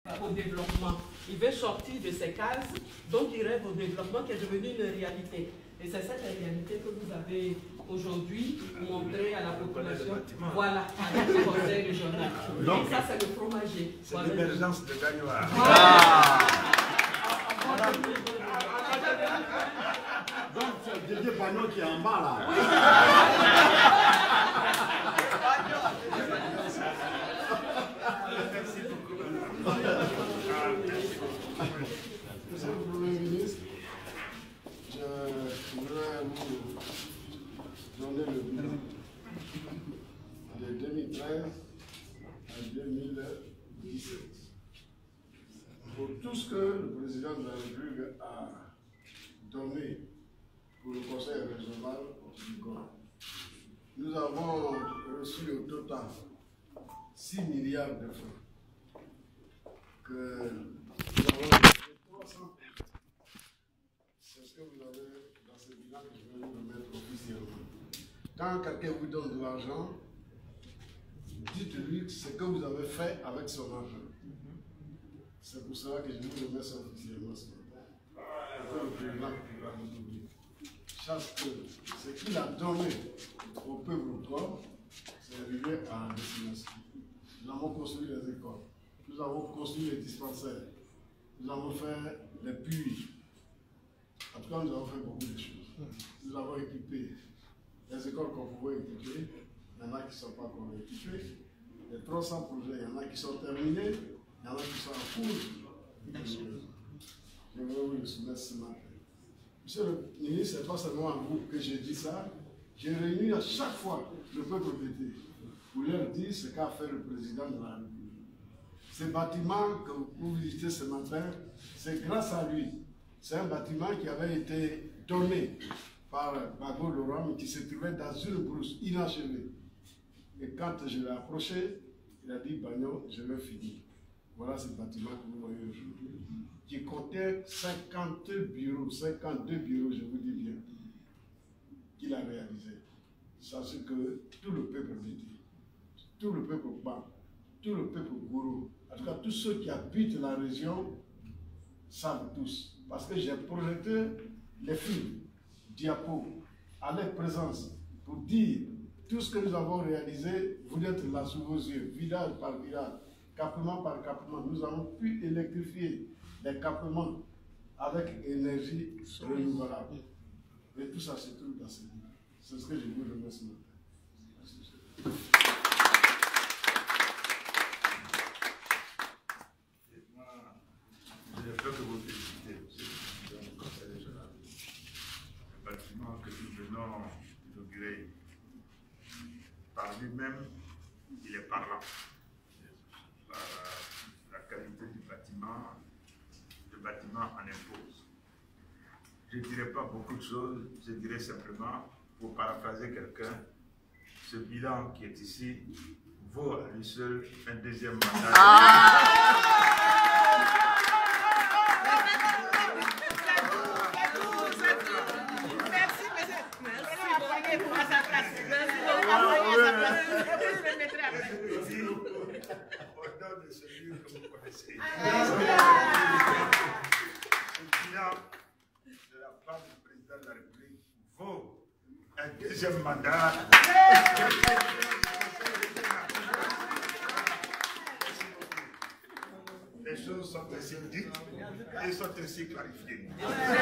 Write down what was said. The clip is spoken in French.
au développement. Il veut sortir de ces cases, donc il rêve au développement qui est devenu une réalité. Et c'est cette réalité que vous avez aujourd'hui montrée à la population. Voilà, avec le conseil régional. Donc ça, c'est le fromager. C'est l'émergence de Gagnoa. Donc c'est Didier Bagnon qui est en bas là. Merci beaucoup. Monsieur le Premier ministre, je voudrais vous donner le bilan de 2013 à 2017. Pour tout ce que le président de la République a donné pour le conseil régional du Gord, nous avons reçu au total 6 milliards de francs que nous avons reçu 300. C'est ce que vous avez dans ce bilan que je vais vous remettre officiellement. Quand quelqu'un vous donne de l'argent, dites-lui ce que vous avez fait avec son argent. C'est pour cela que je vous remets ça officiellement ce matin. Pour que le président pourra nous oublier. Chaque que ce qu'il a donné au peuple corps, c'est arrivé à la destination. Nous avons construit les écoles, nous avons construit les dispensaires, nous avons fait les puits. En tout cas, nous avons fait beaucoup de choses. Nous avons équipé les écoles qu'on pouvait équiper. Il y en a qui ne sont pas encore équipées. Les 300 projets, il y en a qui sont terminés, il y en a qui sont en cours. Je vais vous le soumettre ce matin. Monsieur le ministre, ce n'est pas seulement à vous que j'ai dit ça. J'ai réuni à chaque fois le peuple bété pour leur dire ce qu'a fait le président de la République. Ce bâtiment que vous visitez ce matin, c'est grâce à lui. C'est un bâtiment qui avait été donné par Bago Laurent, mais qui se trouvait dans une brousse inachevée. Et quand je l'ai approché, il a dit, Bagnon, je vais finir. Voilà ce bâtiment que vous voyez aujourd'hui, qui comptait 52 bureaux, je vous dis bien, qu'il a réalisé. Sachez que tout le peuple bété, tout le peuple Ban, tout le peuple Gourou, en tout cas tous ceux qui habitent la région, savent tous. Parce que j'ai projeté les films, diapos, à leur présence, pour dire tout ce que nous avons réalisé, vous êtes là sous vos yeux, village par village, campement par campement. Nous avons pu électrifier les campements avec énergie renouvelable. Et tout ça se trouve dans ce livre. C'est ce que je vous remercie ce matin. Je ne peux que vous féliciter, monsieur le conseil régional. Le bâtiment que nous venons d'inaugurer, par lui-même, il est parlant. Par la qualité du bâtiment, le bâtiment en impose. Je ne dirai pas beaucoup de choses, je dirais simplement, pour paraphraser quelqu'un, ce bilan qui est ici vaut à lui seul un deuxième mandat. Au nom de celui que vous connaissez. Le bilan de la part du président de la République vaut un deuxième mandat. Les choses sont ainsi dites et sont ainsi clarifiées.